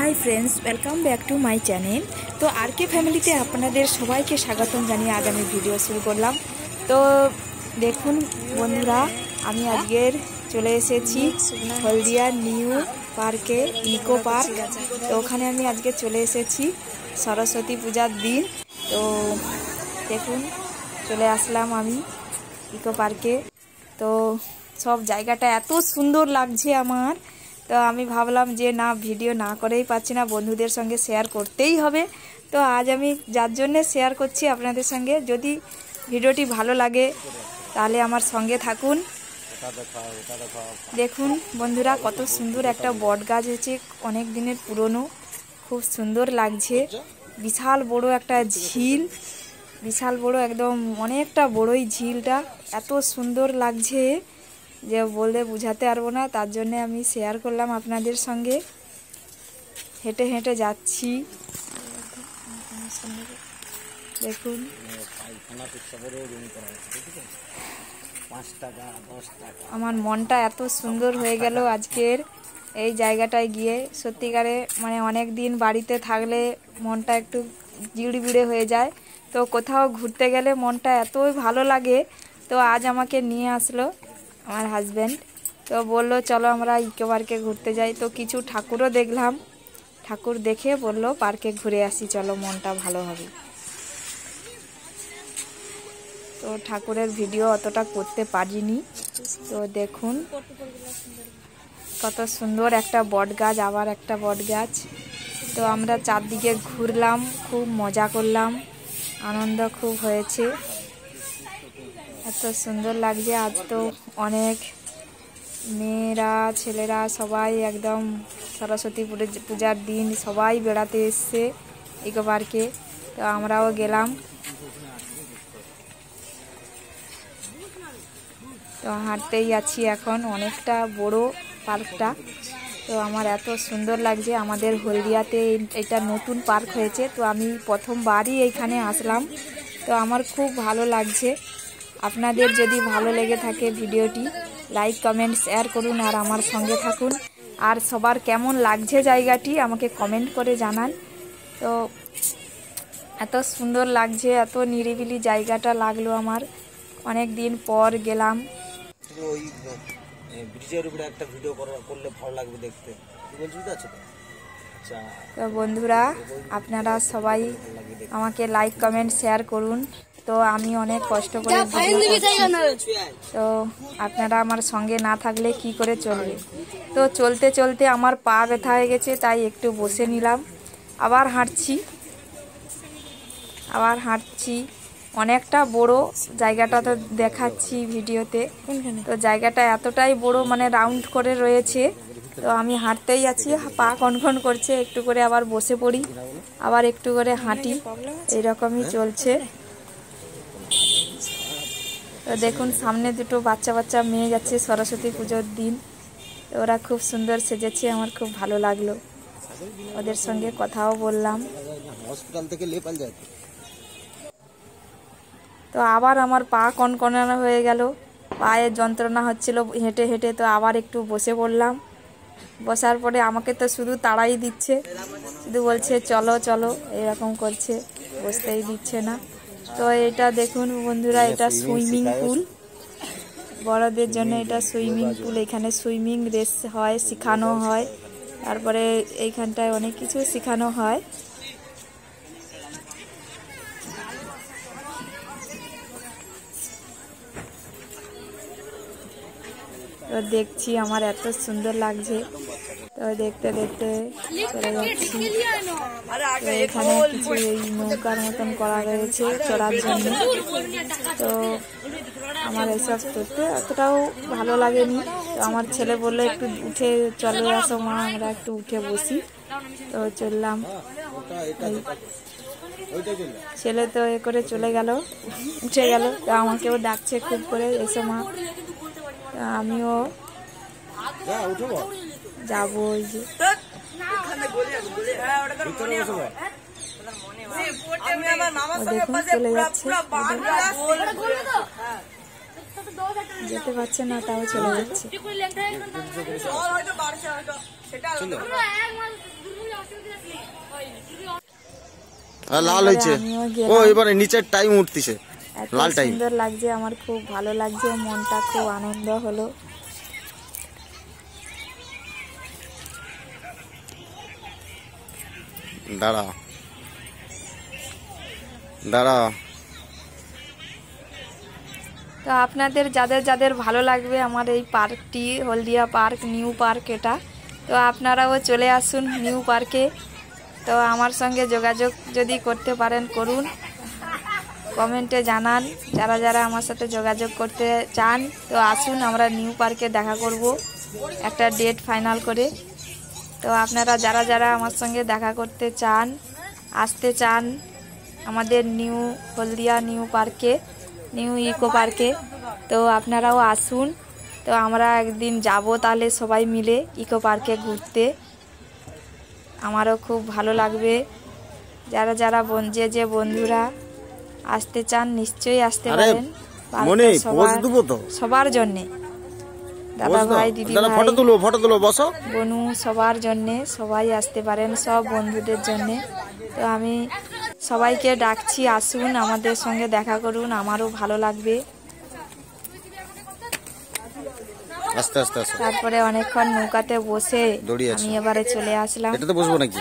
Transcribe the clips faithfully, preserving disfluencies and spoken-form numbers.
High friends, welcome back to my channel. তো আর কে ফ্যামিলিতে আপনাদের সবাইকে স্বাগতম জানিয়ে আজ আমি ভিডিও শুরু করলাম। তো দেখুন বন্ধুরা, আমি আজকের চলে এসেছি হলদিয়া নিউ পার্কে, ইকো পার্ক। তো ওখানে আমি আজকে চলে এসেছি সরস্বতী পূজার দিন। তো দেখুন চলে আসলাম আমি ইকো পার্কে। তো সব জায়গাটা এত সুন্দর লাগছে আমার, তো আমি ভাবলাম যে না ভিডিও না করেই পাচ্ছি না, বন্ধুদের সঙ্গে শেয়ার করতেই হবে। তো আজ আমি যার জন্যে শেয়ার করছি আপনাদের সঙ্গে। যদি ভিডিওটি ভালো লাগে তাহলে আমার সঙ্গে থাকুন। দেখুন বন্ধুরা, কত সুন্দর একটা বট গাছ হয়েছে, অনেক দিনের পুরনো, খুব সুন্দর লাগছে। বিশাল বড় একটা ঝিল, বিশাল বড়, একদম অনেকটা বড়ই ঝিলটা, এত সুন্দর লাগছে যে বললে বুঝাতে পারবো না। তার জন্যে আমি শেয়ার করলাম আপনাদের সঙ্গে। হেঁটে হেঁটে যাচ্ছি, দেখুন আমার মনটা এত সুন্দর হয়ে গেল আজকের এই জায়গাটায় গিয়ে। সত্যিকারে মানে অনেক দিন বাড়িতে থাকলে মনটা একটু জিড়বিড়ে হয়ে যায়, তো কোথাও ঘুরতে গেলে মনটা এতই ভালো লাগে। তো আজ আমাকে নিয়ে আসলো আমার হাজব্যান্ড, তো বললো চলো আমরা ইকো পার্কে ঘুরতে যাই। তো কিছু ঠাকুরও দেখলাম, ঠাকুর দেখে বললো পার্কে ঘুরে আসি, চলো মনটা ভালো হবে। তো ঠাকুরের ভিডিও অতটা করতে পারিনি। তো দেখুন কত সুন্দর একটা বট গাছ, আবার একটা বট গাছ। তো আমরা চারদিকে ঘুরলাম, খুব মজা করলাম, আনন্দ খুব হয়েছে, এত সুন্দর লাগছে। আজ তো অনেক মেয়েরা ছেলেরা সবাই একদম সরস্বতী পূজার দিন সবাই বেড়াতে এসছে ইকো পার্কে। তো আমরাও গেলাম। তো হাঁটতেই আছি এখন, অনেকটা বড় পার্কটা। তো আমার এত সুন্দর লাগছে। আমাদের হলদিয়াতে এটা নতুন পার্ক হয়েছে, তো আমি প্রথমবারই এইখানে আসলাম। তো আমার খুব ভালো লাগছে। আপনাদের যদি ভালো লেগে থাকে ভিডিওটি লাইক কমেন্ট শেয়ার করুন আর আমার সঙ্গে থাকুন। আর সবার কেমন লাগছে জায়গাটি আমাকে কমেন্ট করে জানান। তো এত সুন্দর লাগছে, এত নিরিবিলি জায়গাটা লাগলো আমার, অনেক দিন পর গেলাম। ওই ব্রিজের উপরে একটা ভিডিও করলে ভালো লাগবে দেখতে, তো বন্ধুরা আপনারা সবাই আমাকে লাইক কমেন্ট শেয়ার করুন। তো আমি অনেক কষ্ট করে ভিডিও করছি, তো আপনারা আমার সঙ্গে না থাকলে কি করে চলবে। তো চলতে চলতে আমার পা ব্যথা হয়ে গেছে, তাই একটু বসে নিলাম, আবার হাঁটছি আবার হাঁটছি অনেকটা বড় জায়গাটা তো দেখাচ্ছি ভিডিওতে। তো জায়গাটা এতটাই বড়, মানে রাউন্ড করে রয়েছে। তো আমি হাঁটতেই আছি, পা কনকন করছে, একটু করে আবার বসে পড়ি, আবার একটু করে হাঁটি, এইরকমই চলছে। তো দেখুন সামনে দুটো বাচ্চা বাচ্চা মেয়ে যাচ্ছে সরস্বতী পুজোর দিন। ওরা খুব সুন্দর সেজেছে, আমার খুব ভালো লাগলো, ওদের সঙ্গে কথাও বললাম। হসপিটাল থেকে লেপাল যায়। তো আবার আমার পা কনকনানো হয়ে গেল, পায়ে যন্ত্রণা হচ্ছিল হেঁটে হেঁটে। তো আবার একটু বসে পড়লাম, বসার পরে আমাকে তো শুধু তাড়াই দিচ্ছে, শুধু বলছে চলো চলো এরকম করছে, বসতেই দিচ্ছে না। তো এটা দেখুন বন্ধুরা, এটা সুইমিং পুল, বড়দের জন্য এটা সুইমিং পুল। এখানে সুইমিং রেস হয়, শেখানো হয়, তারপরে এইখানটায় অনেক কিছু শেখানো হয়। তো দেখছি আমার এত সুন্দর লাগছে, তো দেখতে দেখতে চলে যাচ্ছি। তো এখানে কিছু এই নৌকার মতন করা রয়েছে চড়ার জন্য। তো আমার এসব করতে অতটাও ভালো লাগেনি। তো আমার ছেলে বললো একটু উঠে চলে আসো মা, আমরা একটু উঠে বসি। তো চললাম, ছেলে তো এ করে চলে গেল, উঠে গেল। তো আমাকেও ডাকছে খুব করে, এসো মা। আমিও যাবো, ওই যে দেখুন চলে যাচ্ছে, যেতে পারছে না তাও চলে যাচ্ছে। লাল হয়েছে ও, এবারে নিচের টাইম উঠতিছে, লাল টাইম। সুন্দর লাগছে, আমার খুব ভালো লাগছে, মনটা খুব আনন্দ হলো। দাঁড়া দাঁড়া। তো আপনাদের যাদের যাদের ভালো লাগবে আমার এই পার্কটি, হলদিয়া পার্ক, নিউ পার্ক এটা, তো আপনারাও চলে আসুন নিউ পার্কে। তো আমার সঙ্গে যোগাযোগ যদি করতে পারেন করুন, কমেন্টে জানান যারা যারা আমার সাথে যোগাযোগ করতে চান। তো আসুন আমরা নিউ পার্কে দেখা করব একটা ডেট ফাইনাল করে। তো আপনারা যারা যারা আমার সঙ্গে দেখা করতে চান, আসতে চান আমাদের নিউ হলদিয়া নিউ পার্কে, নিউ ইকো পার্কে, তো আপনারাও আসুন। তো আমরা একদিন যাব তাহলে সবাই মিলে ইকো পার্কে ঘুরতে, আমারও খুব ভালো লাগবে। যারা যারা যে যে বন্ধুরা আসতে চান নিশ্চয়ই আসতে পারেন, সবার জন্যে, দাদা ভাই, দিদি ভাই, বনু, সবার জন্যে, সবাই আসতে পারেন, সব বন্ধুদের জন্যে। তো আমি সবাইকে ডাকছি আসুন আমাদের সঙ্গে দেখা করুন, আমারও ভালো লাগবে। আস্তে আস্তে আস্তে। তারপরে অনেকক্ষণ নৌকাতে বসে আমি এবারে চলে আসলাম। এটাতে বসবো নাকি?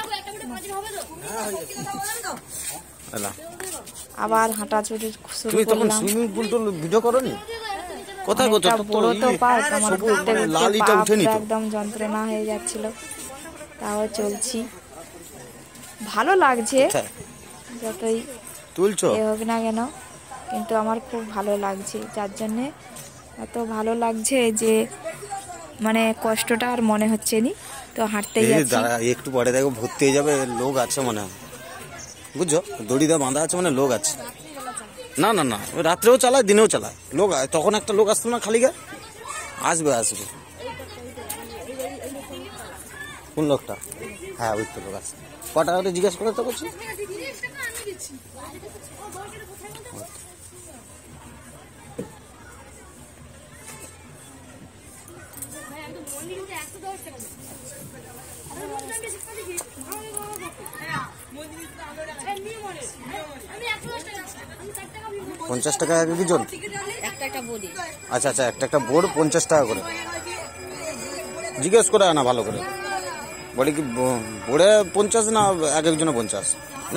আবার হাঁটাচুটি শুরু করলাম। তুমি তখন সুইমিং পুল তো ভিডিও করোনি? কোথায় কোথায়? বড় তো পার্ক, আমার ঘুরতে ঘুরতে একদম যন্ত্রণা হয়ে যাচ্ছিল, তাও চলছি, ভালো লাগছে। যতই তুলছো এ হোক না কেন, কিন্তু আমার খুব ভালো লাগছে, যার জন্যে এত ভালো লাগছে যে মানে কষ্টটা আর মনে হচ্ছে নি। তো হাঁটতেই যাচ্ছি। একটু পরে দেখো ভর্তি হয়ে যাবে, লোক আছে মনে হয়, বুঝছো? দড়ি দিয়ে বাঁধা আছে মানে লোক আছে। না না না, রাত্রেও চালায় দিনেও চালায় লোক। তখন একটা লোক আসতো না খালি গায়ে? আসবে আসবে। কোন লোকটা? হ্যাঁ ওই তো লোক আছে। কটা করে জিজ্ঞেস করে তো করছি। পঞ্চাশ টাকা এক জন? আচ্ছা আচ্ছা, একটা একটা বোর্ড পঞ্চাশ টাকা করে। জিজ্ঞেস করে আনা ভালো করে, বলে কি বোর্ডে পঞ্চাশ না এক একজনে পঞ্চাশ? না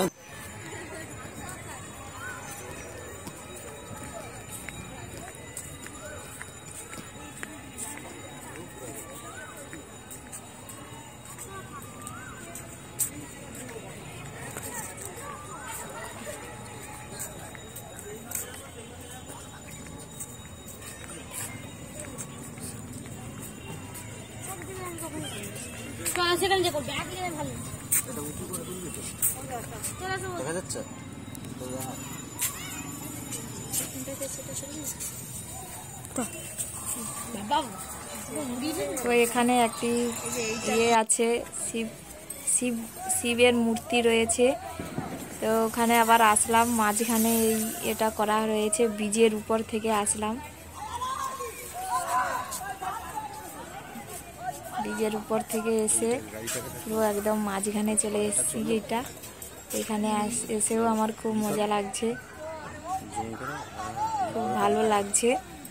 দেখা যাচ্ছে। তো এখানে একটি ইয়ে আছে, শিব শিব শিবের মূর্তি রয়েছে। তো ওখানে আবার আসলাম, মাঝখানে এই এটা করা রয়েছে, ব্রিজের উপর থেকে আসলাম, ব্রিজের উপর থেকে এসে পুরো একদম মাঝখানে চলে এসেছি। এইটা এখানে এসেও আমার খুব মজা লাগছে, খুব ভালো লাগছে।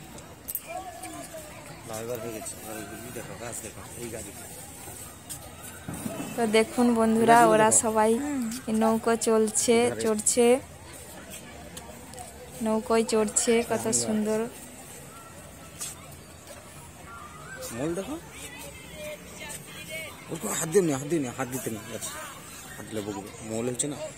তো দেখুন বন্ধুরা, ওরা সবাই নৌকো চলছে, চড়ছে, নৌকোয় চড়ছে, কত সুন্দর। হাত দিও না, হাত দিও না, হাত দিতে না, হাত দিলে বকবে, মল হচ্ছে না।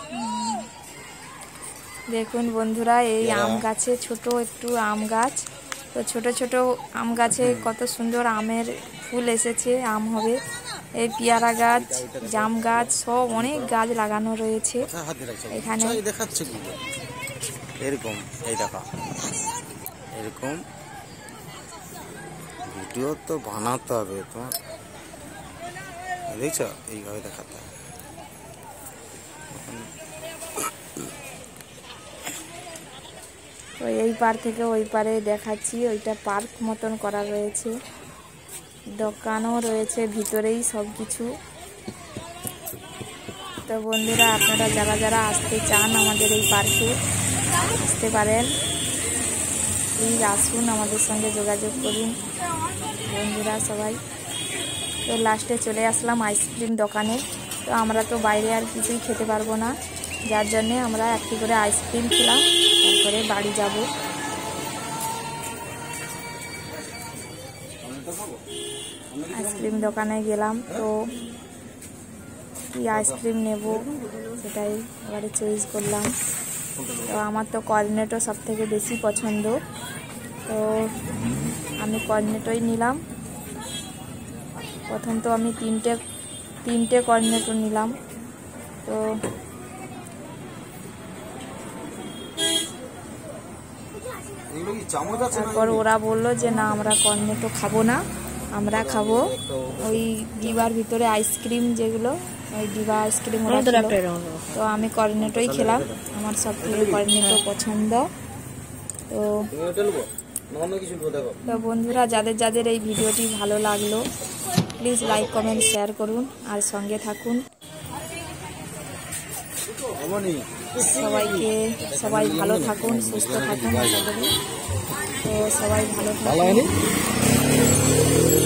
দেখুন বন্ধুরা, এই আম গাছে, ছোট একটু আম গাছ, তো ছোট ছোট আম গাছে কত সুন্দর আমের ফুল এসেছে, আম হবে। এই পেয়ারা গাছ, জাম গাছ, সব অনেক গাছ লাগানো রয়েছে এখানে। দেখাচ্ছে এরকম, এই দেখা এরকম ভিডিও তো বানাতে হবে তোমার, দেখছো? এইভাবে দেখাতে হবে। তো এই পার থেকে ওই পারে দেখাচ্ছি, ওইটা পার্ক মতন করা রয়েছে, দোকানও রয়েছে ভিতরেই সব কিছু। তো বন্ধুরা আপনারা যারা যারা আসতে চান আমাদের এই পার্কে আসতে পারেন, প্লিজ আসুন, আমাদের সঙ্গে যোগাযোগ করুন বন্ধুরা সবাই। তো লাস্টে চলে আসলাম আইসক্রিম দোকানে। তো আমরা তো বাইরে আর কিছুই খেতে পারবো না, যার জন্যে আমরা একটি করে আইসক্রিম খেলাম, তারপরে বাড়ি যাব। আইসক্রিম দোকানে গেলাম, তো কি আইসক্রিম নেব সেটাই এবারে চয়েস করলাম। তো আমার তো কর্নেটো সব থেকে বেশি পছন্দ, তো আমি কর্নেটোই নিলাম। প্রথম তো আমি তিনটে তিনটে কর্নেটো নিলাম। তো তারপর ওরা বললো যে না আমরা কর্নেটো খাবো না, আমরা খাবো ওই ডিবার ভিতরে আইসক্রিম, যেগুলো ওই ডিবা আইসক্রিম ওরা ছিল। তো আমি কর্নেটোই খেলাম, আমার সব থেকে কর্নেটো পছন্দ। তো তো বন্ধুরা যাদের যাদের এই ভিডিওটি ভালো লাগলো প্লিজ লাইক কমেন্ট শেয়ার করুন আর সঙ্গে থাকুন। সবাইকে সবাই ভালো থাকুন, সুস্থ থাকুন, তো সবাই ভালো থাকুন।